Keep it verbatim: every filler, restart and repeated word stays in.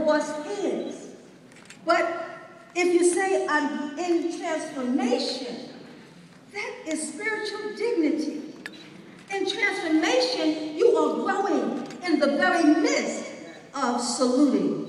boss is. But if you say I'm in transformation, that is spiritual dignity. In transformation, you are growing in the very midst of saluting